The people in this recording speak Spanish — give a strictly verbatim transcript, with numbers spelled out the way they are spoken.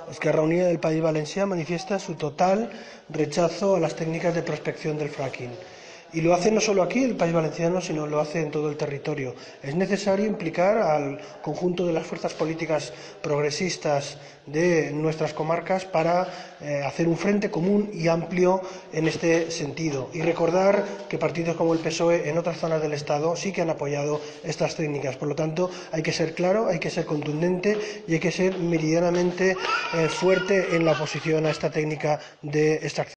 Esquerra Unida del País Valencià manifiesta su total rechazo a las técnicas de prospección del fracking. Y lo hace no solo aquí, en el País Valenciano, sino lo hace en todo el territorio. Es necesario implicar al conjunto de las fuerzas políticas progresistas de nuestras comarcas para eh, hacer un frente común y amplio en este sentido. Y recordar que partidos como el P S O E en otras zonas del Estado sí que han apoyado estas técnicas. Por lo tanto, hay que ser claro, hay que ser contundente y hay que ser meridianamente eh, fuerte en la oposición a esta técnica de extracción.